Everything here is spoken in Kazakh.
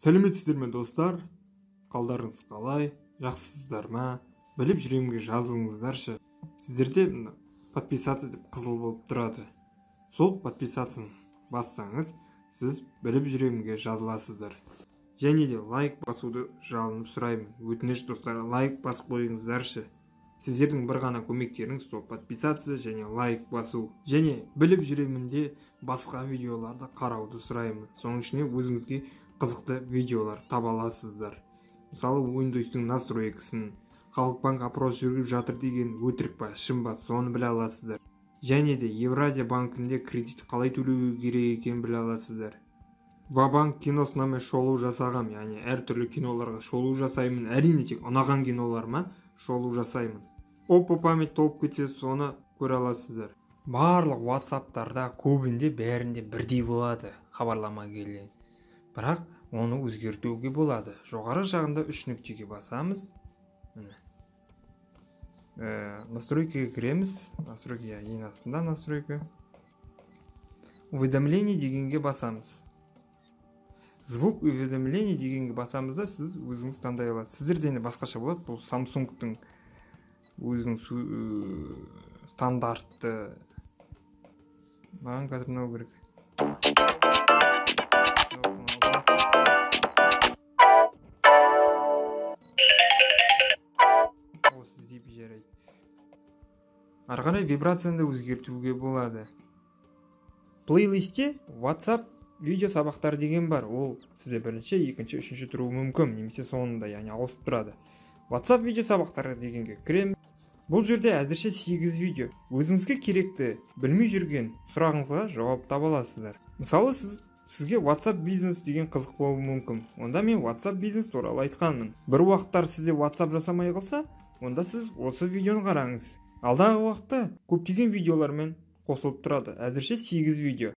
Сәлеметсіздер ме достар? Қалдарыңыз қалай? Жақсысыздар ма? Біліп жүремге жазылыңыздаршы. Сіздерде подписаться деп қызыл болып тұрады. Сол подписацияны бассаңыз, сіз біліп жүремге жазыласыздар. Және де лайк басуды жалынып сұраймын. Өтініш достар, лайк басып қойыңыздаршы. Сіздердің бір ғана көмектеріңіз сол подписация және лайк басу. Және біліп жүремінде басқа видеоларды қарауды сұраймын. Соның ішіне өзіңізге қызықты видеолар таба аласыздар. Мысалы, Windows-тың настройкасын, Халықбанк опрос жүргізіп жатыр деген өтірік па, шын ба, соны біле аласыздар. Және де Евразия банкінде кредит қалай төлеу керек екенін біле аласыздар. Ва-банк киносына шолу жасағам, яғни әртүрлі киноларға шолу жасаймын. Әрине тек ұнаған киноларыма шолу жасаймын. Опа память толып кетсе, соны көре аласыздар. Барлық WhatsApp-тарда көбінде бәрінде бірдей болады хабарлама келген. Бірақ оны өзгертуге болады. Жоғары жағында 3 нүктеге басамыз. Настройкаға кіреміз. Настройка, ең астында настройка. Уведомление дегенге басамыз. Звук уведомление дегенге басамыз да, сіз өзіңіз таңдай аласыз. Сіздерде басқаша болады. Бұл Samsung-тың өзінің стандартты. Маған қазір мынау керек. Ары қарай вибрацияны өзгертуге болады. Плейлистте WhatsApp видео сабақтар деген бар. Ол сізде бірінші, екінші, үшінші тұруы мүмкін, немесе соңында, яғни ауысып тұрады. WhatsApp видео сабақтары дегенге кірем. Бұл жерде әзірше 8 видео. Өзіңізге керекті, білмей жүрген сұрағыңызға жауап таба аласыздар. Мысалы, сізге WhatsApp бизнес деген қызық болуы мүмкін. Онда мен WhatsApp бизнес туралы айтқанмын. Бір уақыттар сізде WhatsApp жасамай қалса, онда сіз осы видеоны қараңыз. Алдағы уақытта көптеген видеолармен қосылып тұрады. Әзірше 8 видео.